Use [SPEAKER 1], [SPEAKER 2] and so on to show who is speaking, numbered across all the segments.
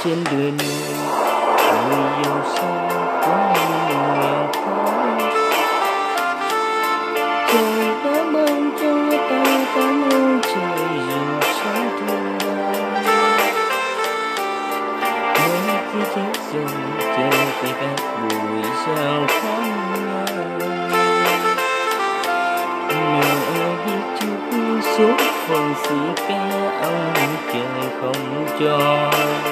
[SPEAKER 1] trên đời này người giàu sang có người nghèo khó. Trời đã ban cho ta cảm ơn trời dù sống thương đau. Mỗi khi chết rồi trời phải các bụi sao khác nhau. Nhờ ai biết chút số phận sĩ ca ông trời không cho.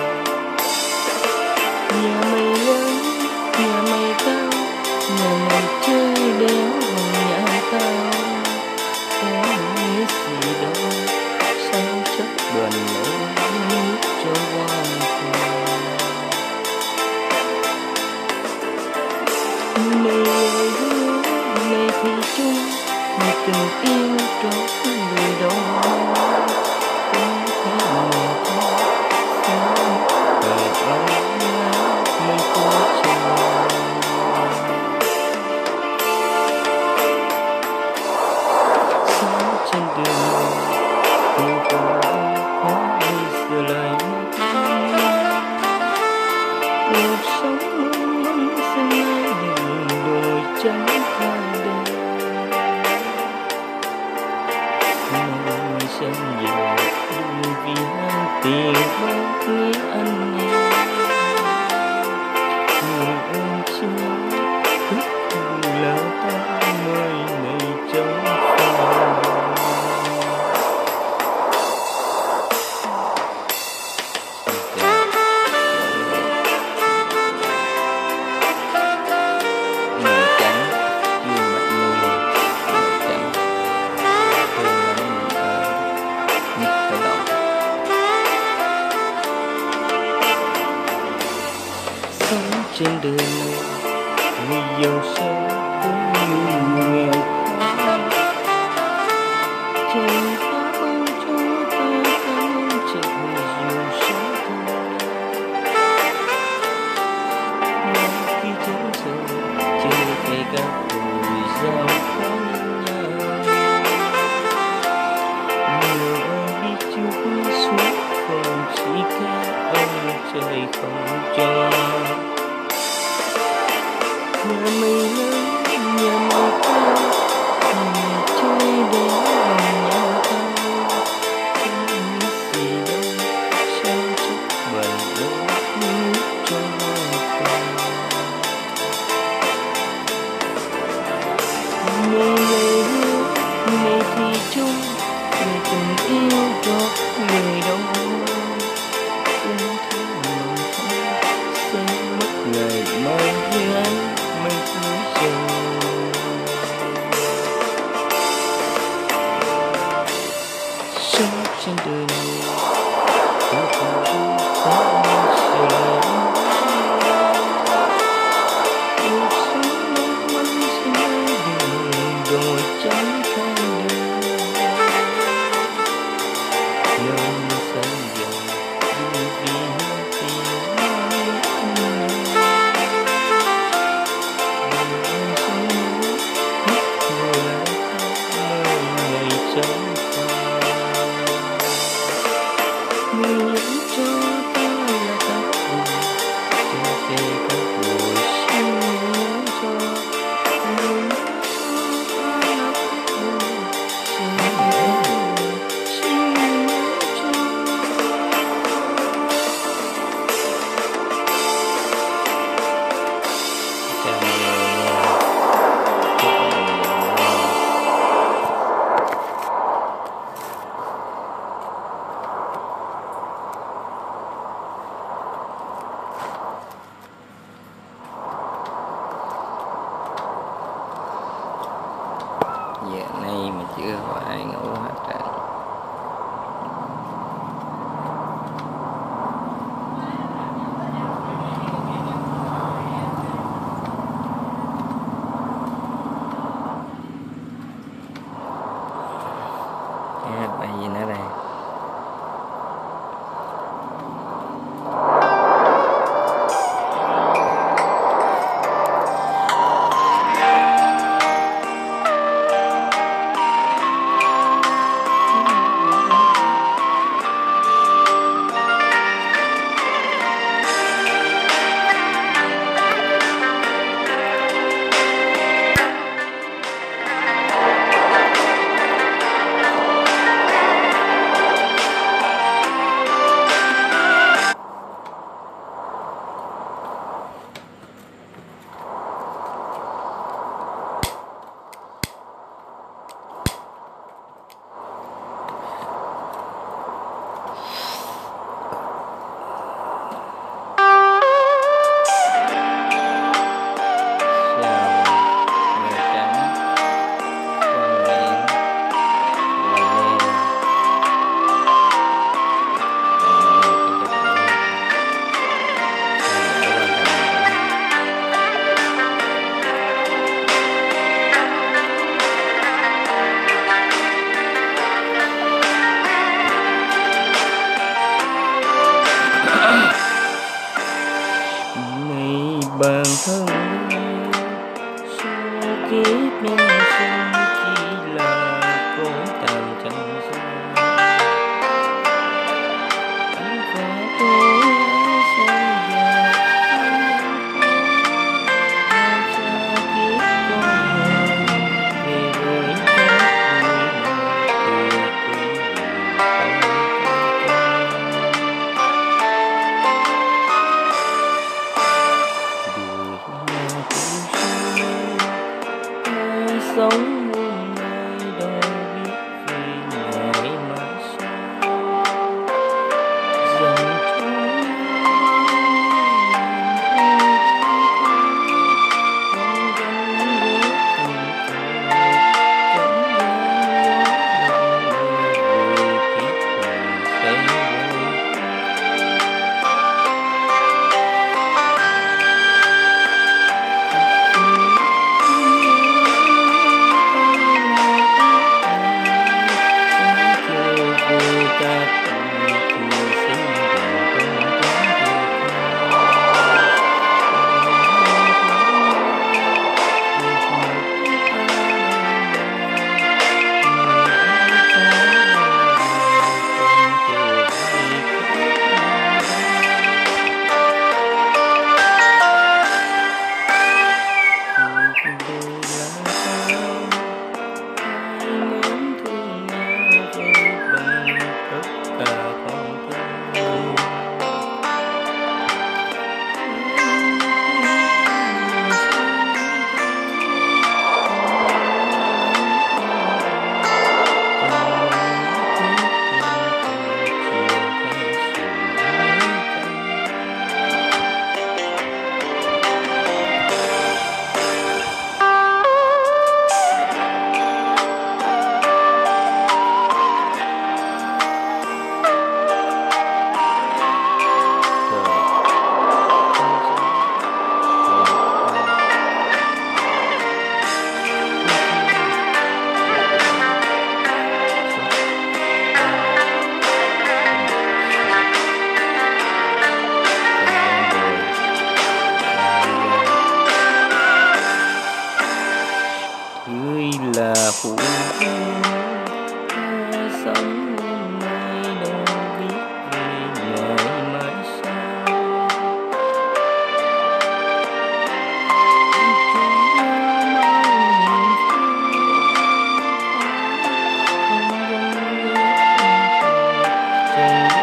[SPEAKER 1] Nhà mày lớn, nhà mày cao, nhà mày chơi đéo bằng nhà tao. Có nghĩa gì đâu, sao chất bền nổi nước cho quan cùng. Này lời hứa, này thì chung, này tình yêu cho người đâu. Có thế mà thôi, sao đời ông mới có trời. Sống trên đường này không có bây giờ lại mất. Cuộc sống mong manh xin ai đừng đôi trắng hai đêm. Mong sân giờ đừng vì ham tiền bạc nghĩa anh em. Người ơn xin thức là ta nơi này trong phòng. Sống trên đời này người giàu sang cũng như người nghèo khó. Trời đã ban cho ta cảm ơn trời dù sống thương đau. Mỗi khi chết rồi trời phải các bụi giao phó nhau. Nhờ ai biết chút suốt còn chỉ ca ông trời không cho. Nhà mày lớn, nhà mày cao, nhà mày chơi đéo bằng nhà tao. Có nghĩ gì đâu, sao chắc bền đôi nước cho con. Này lời hứa, này thì chung, này tình yêu cho người đâu. Cũng thế mà thôi, sẽ mất ngày mai với anh. Sống trên đời này không có gì lắm. Cuộc sống mong manh xin ai đừng đòi trắng hai đêm. Nên sân dần đừng vì tiền người cho ta là các buồn, cho về các buổi xin nhớ cho. Người cho ta là các buồn, cho về các buổi xin nhớ cho. Chào mọi người nha. Giờ này mà chưa có ai ngủ hết trơn. Hát bài gì nữa đây? tình